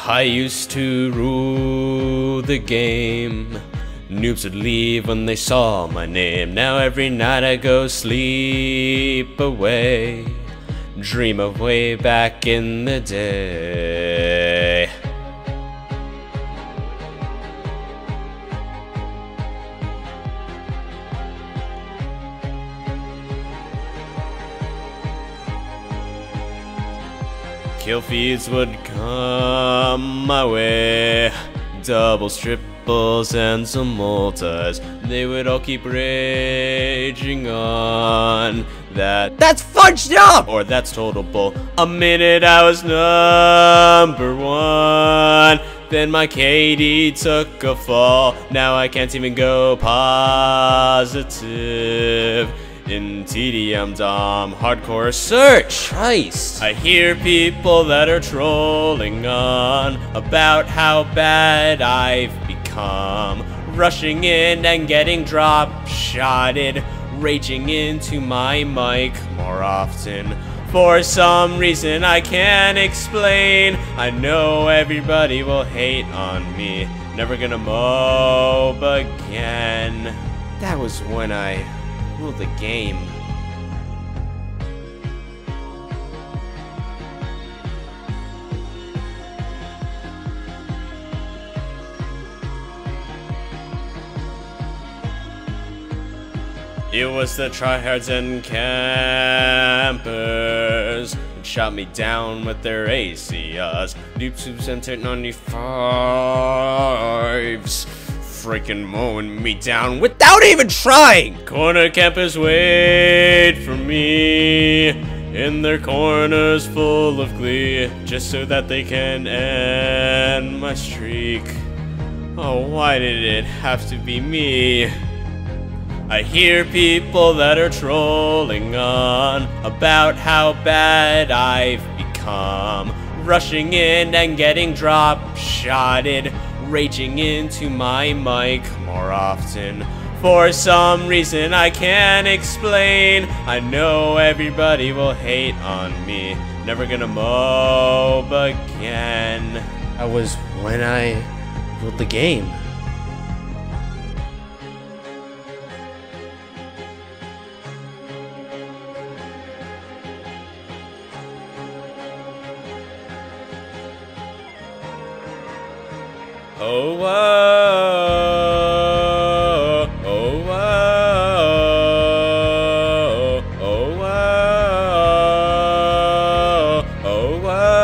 I used to rule the game. Noobs would leave when they saw my name. Now every night I go sleep away, dream of way back in the day. Killfeeds would come my way, doubles, triples, and some multis. They would all keep raging on. That's fudged up! Or that's total bull. A minute I was number one, then my KD took a fall. Now I can't even go positive. In TDM Dom hardcore search. Christ. I hear people that are trolling on about how bad I've become, rushing in and getting drop shotted, raging into my mic more often. For some reason I can't explain, I know everybody will hate on me. Never gonna moab again. That was when I ruled the game. It was the tryhards and campers who shot me down with their ACRs. Noobs and 95s. Freakin mowing me down without even trying! Corner campers wait for me in their corners full of glee, just so that they can end my streak. Oh, why did it have to be me? I hear people that are trolling on about how bad I've become, rushing in and getting drop shotted, raging into my mic more often. For some reason I can't explain, I know everybody will hate on me. Never gonna moab again. That was when I ruled the game. Oh, whoa, oh, whoa, oh, whoa, oh,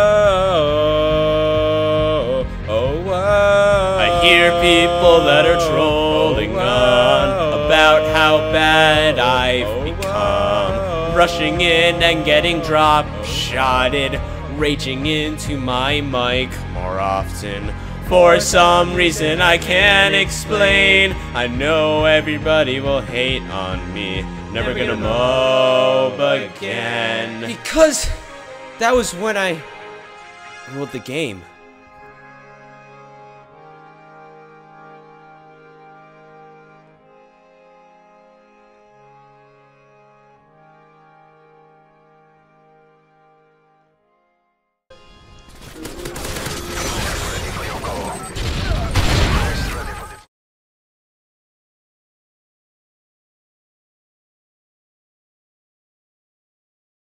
whoa, oh, whoa. I hear people that are trolling on about how bad I've become, rushing in and getting drop shotted, raging into my mic more often. For some reason I can't explain, I know everybody will hate on me. Never gonna moab again. Because that was when I ruled the game.